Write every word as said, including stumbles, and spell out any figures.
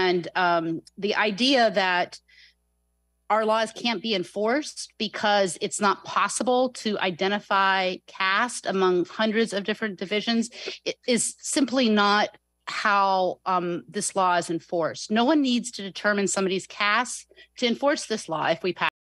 And um, the idea that our laws can't be enforced because it's not possible to identify caste among hundreds of different divisions is simply not how um, this law is enforced. No one needs to determine somebody's caste to enforce this law if we pass.